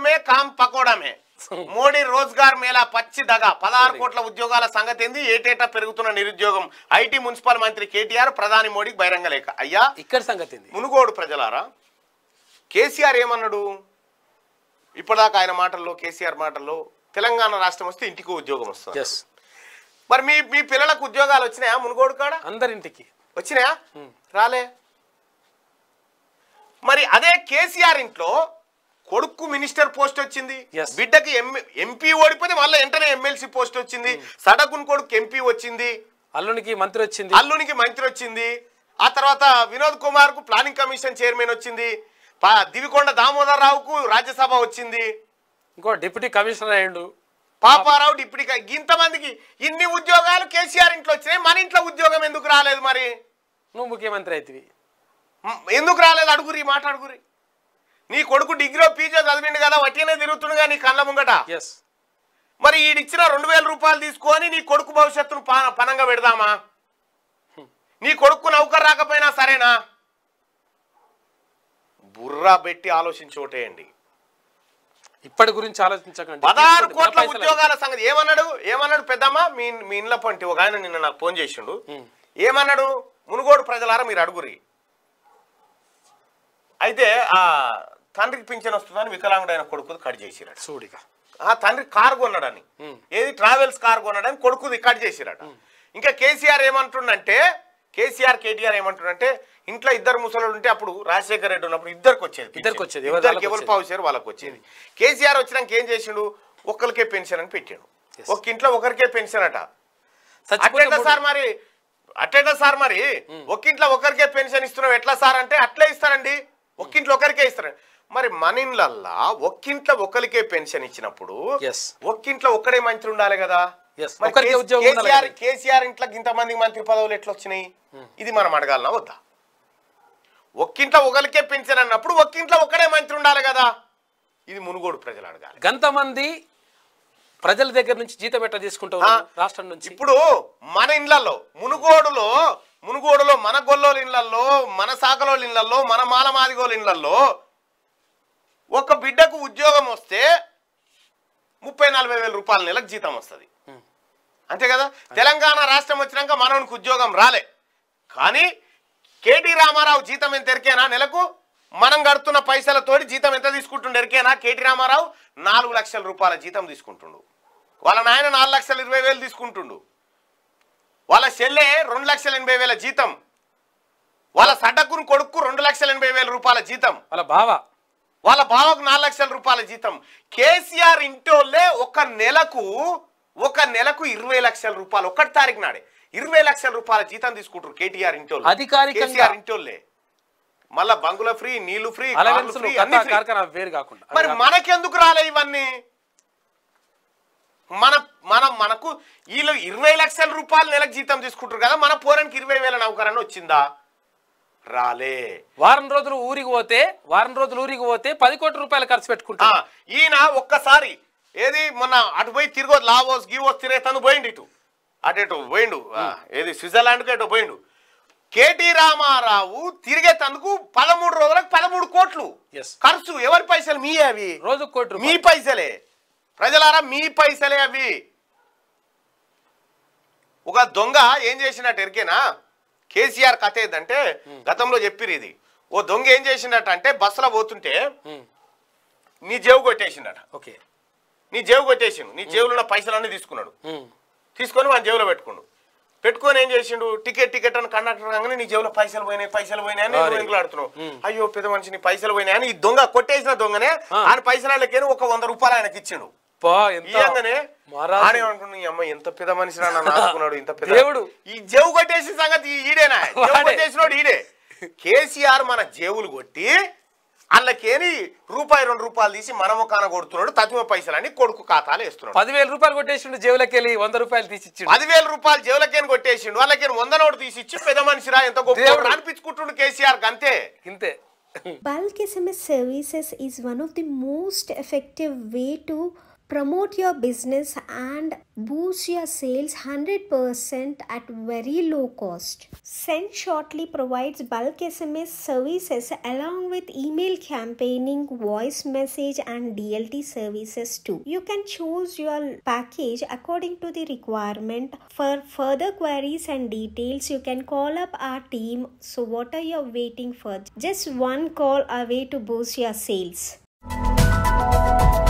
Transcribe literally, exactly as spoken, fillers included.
మే కామ్ పకోడమే మోడీ రోజ్గార్ మేళా పచ్చి దగా పదహారు కోట్ల ఉద్యోగాల సంగతి ఏంది ఏటేటా పెరుగుతున్న నిరుద్యోగం ఐటీ మున్సిపల్ మంత్రి కేటీఆర్ ప్రధాని మోడీకి బహిరంగ లేఖ అయ్యా ఇక్కడ సంగతి మునుగోడు ప్రజలారా కేసీఆర్ ఏమన్నాడు ఇప్పటిదాకా ఆయన మాటల్లో కేసీఆర్ మాటల్లో తెలంగాణ రాష్ట్రం వస్తే ఇంటికి ఉద్యోగం వస్తుంది మరి మీ మీ పిల్లలకు ఉద్యోగాలు వచ్చినాయా మునుగోడు కాడ అందరింటికి వచ్చినాయా రాలే మరి అదే కేసీఆర్ ఇంట్లో కొడుకు మినిస్టర్ పోస్ట్ వచ్చింది బిడ్డకి ఎంపీ ఓడిపోతే మళ్ళీ వెంటనే ఎమ్మెల్సీ పోస్ట్ వచ్చింది సడకున్ కొడుకు ఎంపీ వచ్చింది అల్లునికి మంత్రి వచ్చింది అల్లునికి మంత్రి వచ్చింది ఆ తర్వాత వినోద్ కుమార్ కు ప్లానింగ్ కమిషన్ చైర్మన్ వచ్చింది దివికొండ దామోదర్ రావుకు రాజ్యసభ వచ్చింది ఇంకో డిప్యూటీ కమిషనర్ అయ్యిండు పాపారావు డిప్యూటీ ఇంతమందికి ఇన్ని ఉద్యోగాలు కేసీఆర్ ఇంట్లో వచ్చినాయి మన ఇంట్లో ఉద్యోగం ఎందుకు రాలేదు మరి నువ్వు ముఖ్యమంత్రి అవుతుంది ఎందుకు రాలేదు అడుగురి మాట అడుగురి నీ కొడుకు డిగ్రీ పీజీ చదివిండు కదా వట్టినే తిరుగుతుండగా నీ కళ్ళ ముంగట మరి ఈడిచ్చిన రెండు వేల రూపాయలు తీసుకొని నీ కొడుకు భవిష్యత్తును పనంగా పెడదామా నీ కొడుకు నౌకర్ రాకపోయినా సరేనా బుర్రా పెట్టి ఆలోచించి ఓటేయండి ఇప్పటి గురించి ఆలోచించకండి పదహారు కోట్ల ఉద్యోగాల సంగతి ఏమన్నాడు ఏమన్నాడు పెద్దమ్మా మీ మీ ఇంట్లో పంటి ఒక ఆయన నిన్న నాకు ఫోన్ చేసిండు ఏమన్నాడు మునుగోడు ప్రజలారా మీరు అడుగురి అయితే ఆ తండ్రికి పింఛన్ వస్తుందని వికలాంగుడైన కొడుకుది కట్ చేసిరాడు చూడిగా ఆ తండ్రి కారు కొన్నాడని ఏది ట్రావెల్స్ కారు కొన్నాడని కొడుకుది కట్ చేసిరాడు ఇంకా కేసీఆర్ ఏమంటుండంటే కేసీఆర్ కేటీఆర్ ఏమంటుండంటే ఇంట్లో ఇద్దరు ముసలు ఉంటే అప్పుడు రాజశేఖర రెడ్డి ఉన్నప్పుడు ఇద్దరికి వచ్చేది ఇద్దరికి వచ్చేది ఇద్దరికి ఎవరు పావుసారు వాళ్ళకి వచ్చేది కేసీఆర్ వచ్చినాక ఏం చేసిండు ఒక్కరికే పెన్షన్ అని పెట్టాడు ఒక ఇంట్లో ఒకరికే పెన్షన్ అట అట్లా సార్ మరి అట్లా సార్ మరి ఒక ఇంట్లో ఒకరికే పెన్షన్ ఇస్తున్నాం ఎట్లా సార్ అంటే అట్లే ఇస్తారండి ఒక్కింట్లో ఒకరికే ఇస్తారు మరి మన ఇళ్ళల్లా ఒక్కింట్లో ఒకరికే పెన్షన్ ఇచ్చినప్పుడు ఒక్కింట్లో ఒక్కడే మంత్రి ఉండాలి కదా కేసీఆర్ కేసీఆర్ ఇంట్లోకి ఇంతమంది మంత్రి పదవులు ఎట్లా వచ్చినాయి ఇది మనం అడగాలనా వద్దా ఒక్కింట్లో ఒకరికే పెన్షన్ అన్నప్పుడు ఒక్కింట్లో ఒక్కడే మంత్రి ఉండాలి కదా ఇది మునుగోడు ప్రజలు అడగాలి గంతమంది ప్రజల దగ్గర నుంచి జీతం ఎట్లా తీసుకుంటారు రాష్ట్రం నుంచి ఇప్పుడు మన ఇళ్లలో మునుగోడులో మునుగోడులో మన గొల్లోల ఇళ్లలో మన సాకలోల ఇళ్లలో మన మాలమాదిగోల ఇళ్లలో ఒక బిడ్డకు ఉద్యోగం వస్తే ముప్పై నలభై వేల రూపాయల నెలకు జీతం వస్తుంది అంతే కదా తెలంగాణ రాష్ట్రం వచ్చినాక మనోనికి ఉద్యోగం రాలే కానీ కేటీ రామారావు జీతం ఎంత ఎరికేనా నెలకు మనం కడుతున్న పైసలతోటి జీతం ఎంత తీసుకుంటుండే ఎరికేనా కేటీ రామారావు నాలుగు లక్షల రూపాయల జీతం తీసుకుంటుండు వాళ్ళ నాయన నాలుగు లక్షల ఇరవై వేలు తీసుకుంటుండు వాళ్ళ చెల్లె రెండు లక్షల ఎనభై వేల జీతం వాళ్ళ సడ్డకుని కొడుకు రెండు లక్షల ఎనభై వేల రూపాయల జీతం వాళ్ళ బావ వాళ్ళ బావకు నాలుగు లక్షల రూపాయల జీతం కేసీఆర్ ఇంటోళ్ళే ఒక నెలకు ఒక నెలకు ఇరవై లక్షల రూపాయలు ఒకటి తారీఖు నాడే ఇరవై లక్షల రూపాయల జీతం తీసుకుంటారు కేటీఆర్ ఇంటోళ్ళు అధికారికంగా ఇంటోళ్ళే మళ్ళా బంగుల ఫ్రీ నీళ్లు ఫ్రీ వేరు కాకుండా మరి మనకెందుకు రాలే ఇవన్నీ మన మనం మనకు వీళ్ళు ఇరవై లక్షల రూపాయలు నెలకు జీతం తీసుకుంటారు కదా మన పోరానికి ఇరవై వేల నౌకరని వచ్చిందా రాలే వారం రోజులు ఊరికి పోతే వారం రోజులు ఊరికి పోతే పది కోట్ల రూపాయలు ఖర్చు పెట్టుకుంటా ఈయన ఒక్కసారి ఏది మొన్న అటు పోయి తిరిగో లావోస్ గీవోస్ తిరేతను పోయిండు ఇటు అటు పోయిండు ఏది స్విట్జర్లాండ్కి అటు పోయిండు కేటీ రామారావు తిరిగేతందుకు పదమూడు రోజులకు పదమూడు కోట్లు ఖర్చు ఎవరి పైసలు మీ అవి రోజు కోట్లు మీ పైసలే ప్రజలారా మీ పైసలే అవి ఒక దొంగ ఏం చేసినట్టు ఎరికేనా కేసీఆర్ కథ ఏదంటే గతంలో చెప్పిరు ఇది ఓ దొంగ ఏం చేసినట్టు అంటే బస్సులో పోతుంటే నీ జేబు కొట్టేసిండట ఓకే నీ జేబు కొట్టేసిండు నీ జేబులో ఉన్న పైసలన్నీ తీసుకున్నాడు తీసుకొని మన జేబులో పెట్టుకుండు పెట్టుకొని ఏం చేసిండు టికెట్ టికెట్ అని కండక్టర్ కాగానే నీ జేబులో పైసలు పోయినాయి పైసలు పోయినాయి అని ఎంకులాడుతున్నావు అయ్యో పెద్ద మనిషి నీ పైసలు పోయినాయి అని ఈ దొంగ కొట్టేసిన దొంగనే ఆయన పైసలకి ఒక వంద రూపాయలు ఆయనకి ఇచ్చిండు ఇయ్యంగానే ఆడేమనుకున్నా ఈ అమ్మాయి ఎంత పెద్ద మనిషి అనుకున్నాడు ఇంత పెద్ద దేవుడు ఈ జేబు కొట్టేసిన సంగతి ఈడేనా కొట్టేసినోడు ఈడే కేసీఆర్ మన జేబులు కొట్టి అందుకేని రూపాయి రెండు రూపాయలు తీసి మన ముఖాన కొడుతున్నాడు తత్వ పైసలని కొడుకు ఖాతాలు వేస్తున్నాడు పదివేల రూపాయలు కొట్టేసిండు జేబులకి వెళ్ళి వంద రూపాయలు తీసి పదివేల రూపాయలు జేబులకేని కొట్టేసిండు వాళ్ళకి వంద నోటు తీసి ఇచ్చి పెద్ద మనిషిరా ఎంత గొప్ప అనిపించుకుంటుండు కేసీఆర్ అంతే ఇంతే. Bulk S M S services is one of the most effective way to Promote your business and boost your sales one hundred percent at very low cost. Send Shortly provides bulk S M S services along with email campaigning, voice message and D L T services too. You can choose your package according to the requirement. For further queries and details, you can call up our team. So what are you waiting for? Just one call away to boost your sales.